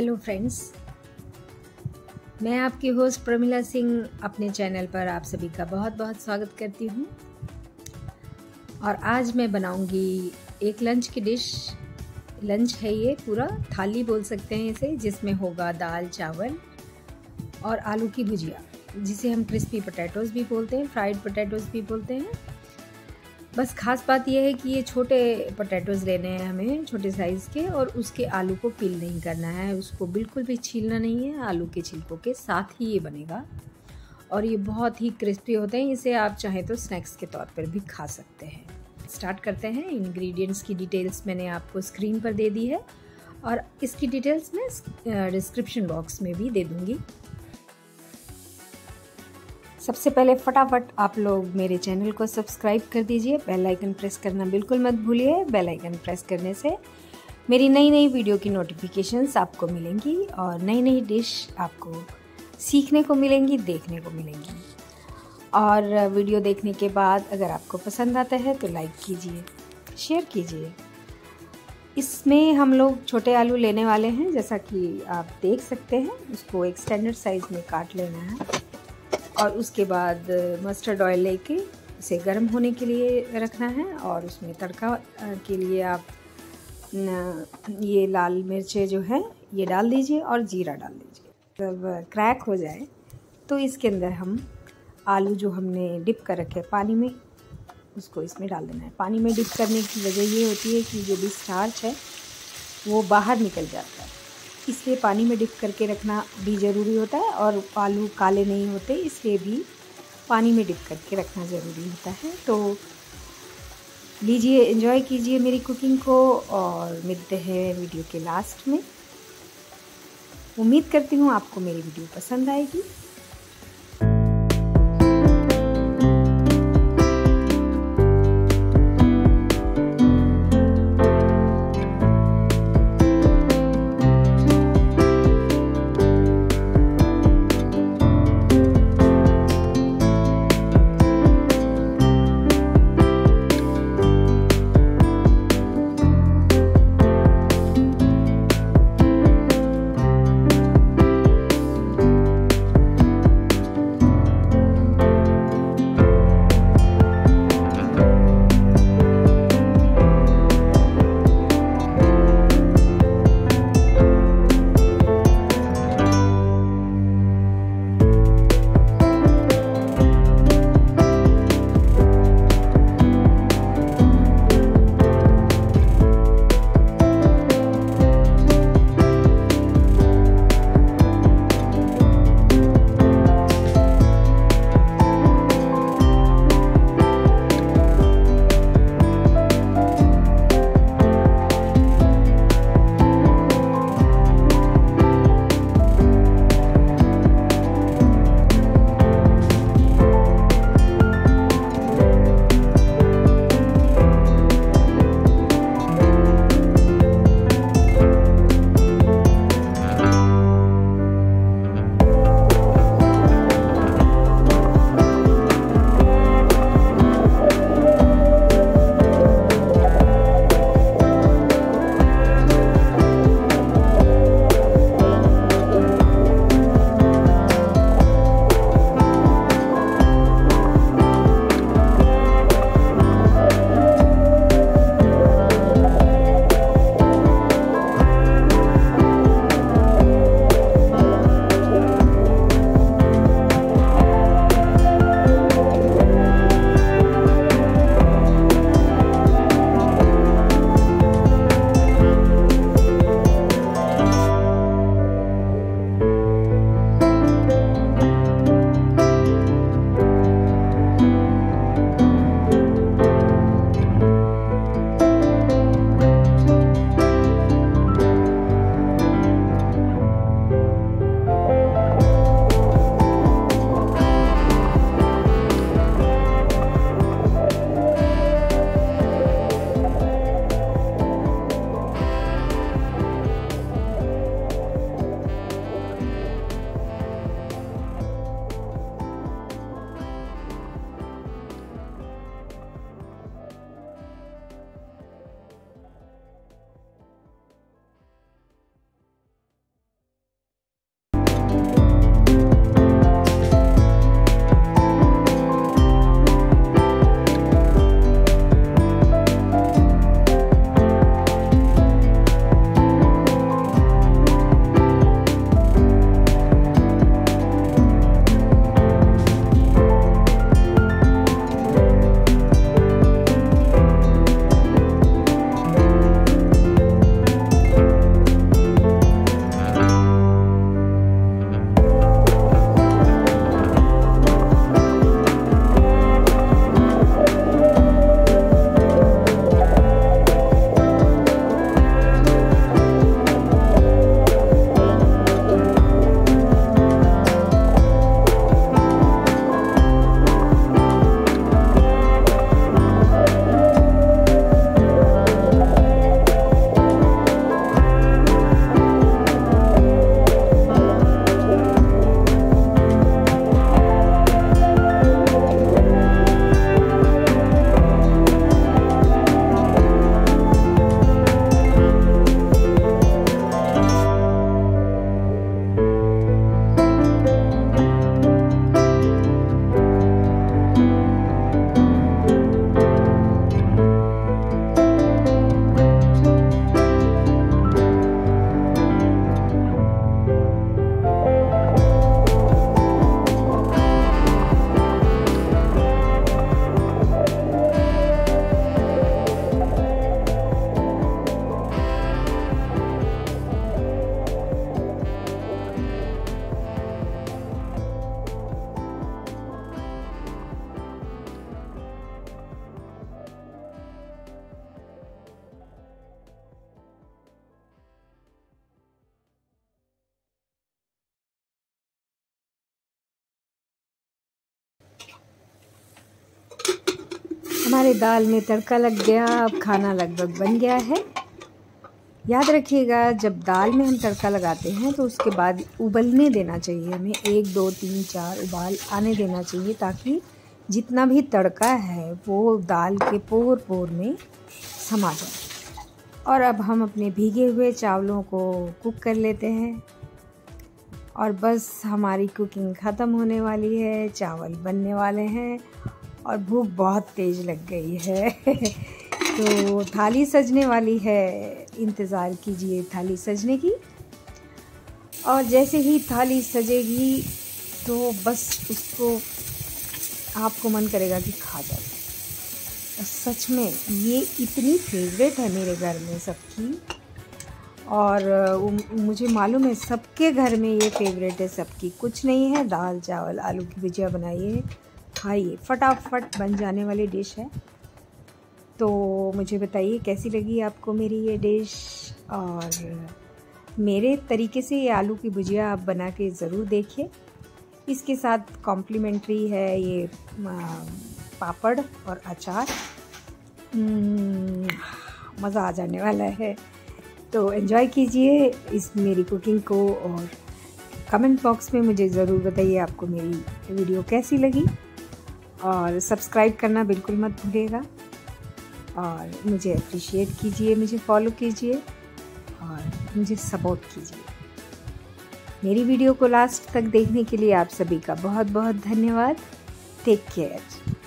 Hello friends, मैं आपकी host Pramila Singh अपने चैनल पर आप सभी का बहुत बहुत स्वागत करती हूँ। और आज मैं बनाऊँगी एक लंच की डिश। लंच है ये, पूरा थाली बोल सकते हैं इसे, जिसमें होगा दाल चावल और आलू की भुजिया, जिसे हम क्रिस्पी पोटैटोज़ भी बोलते हैं, फ्राइड पोटैटोज़ भी बोलते हैं। बस खास बात यह है कि ये छोटे पोटैटोज़ लेने हैं हमें, छोटे साइज़ के, और उसके आलू को पील नहीं करना है, उसको बिल्कुल भी छीलना नहीं है। आलू के छिलकों के साथ ही ये बनेगा और ये बहुत ही क्रिस्पी होते हैं। इसे आप चाहें तो स्नैक्स के तौर पर भी खा सकते हैं। स्टार्ट करते हैं। इंग्रेडिएंट्स की डिटेल्स मैंने आपको स्क्रीन पर दे दी है और इसकी डिटेल्स मैं डिस्क्रिप्शन बॉक्स में भी दे दूँगी। सबसे पहले फटाफट आप लोग मेरे चैनल को सब्सक्राइब कर दीजिए, बेल आइकन प्रेस करना बिल्कुल मत भूलिए। बेल आइकन प्रेस करने से मेरी नई नई वीडियो की नोटिफिकेशंस आपको मिलेंगी और नई नई डिश आपको सीखने को मिलेंगी, देखने को मिलेंगी। और वीडियो देखने के बाद अगर आपको पसंद आता है तो लाइक कीजिए, शेयर कीजिए। इसमें हम लोग छोटे आलू लेने वाले हैं, जैसा कि आप देख सकते हैं। उसको एक स्टैंडर्ड साइज़ में काट लेना है और उसके बाद मस्टर्ड ऑयल लेके इसे गर्म होने के लिए रखना है। और उसमें तड़का के लिए आप ये लाल मिर्चें जो है ये डाल दीजिए और जीरा डाल दीजिए। जब क्रैक हो जाए तो इसके अंदर हम आलू जो हमने डिप कर रखे पानी में, उसको इसमें डाल देना है। पानी में डिप करने की वजह ये होती है कि जो भी स्टार्च है वो बाहर निकल जाता है, इसलिए पानी में डिप करके रखना भी ज़रूरी होता है। और आलू काले नहीं होते, इसलिए भी पानी में डिप करके रखना ज़रूरी होता है। तो लीजिए, एंजॉय कीजिए मेरी कुकिंग को और मिलते हैं वीडियो के लास्ट में। उम्मीद करती हूँ आपको मेरी वीडियो पसंद आएगी। हमारे दाल में तड़का लग गया। अब खाना लगभग बन गया है। याद रखिएगा, जब दाल में हम तड़का लगाते हैं तो उसके बाद उबलने देना चाहिए हमें। 1 2 3 4 उबाल आने देना चाहिए, ताकि जितना भी तड़का है वो दाल के पोर पोर में समा जाए। और अब हम अपने भीगे हुए चावलों को कुक कर लेते हैं और बस हमारी कुकिंग ख़त्म होने वाली है। चावल बनने वाले हैं और भूख बहुत तेज़ लग गई है। तो थाली सजने वाली है, इंतज़ार कीजिए थाली सजने की। और जैसे ही थाली सजेगी तो बस उसको आपको मन करेगा कि खा जाओ। सच में ये इतनी फेवरेट है मेरे घर में सबकी, और मुझे मालूम है सबके घर में ये फेवरेट है सबकी। कुछ नहीं है, दाल चावल आलू की भुजिया बनाइए, खाइए, फटाफट बन जाने वाली डिश है। तो मुझे बताइए कैसी लगी आपको मेरी ये डिश, और मेरे तरीके से ये आलू की भुजिया आप बना के ज़रूर देखिए। इसके साथ कॉम्प्लीमेंट्री है ये पापड़ और अचार। मज़ा आ जाने वाला है। तो एंजॉय कीजिए इस मेरी कुकिंग को, और कमेंट बॉक्स में मुझे ज़रूर बताइए आपको मेरी वीडियो कैसी लगी। और सब्सक्राइब करना बिल्कुल मत भूलिएगा, और मुझे अप्रिशिएट कीजिए, मुझे फॉलो कीजिए और मुझे सपोर्ट कीजिए। मेरी वीडियो को लास्ट तक देखने के लिए आप सभी का बहुत बहुत धन्यवाद। Take care.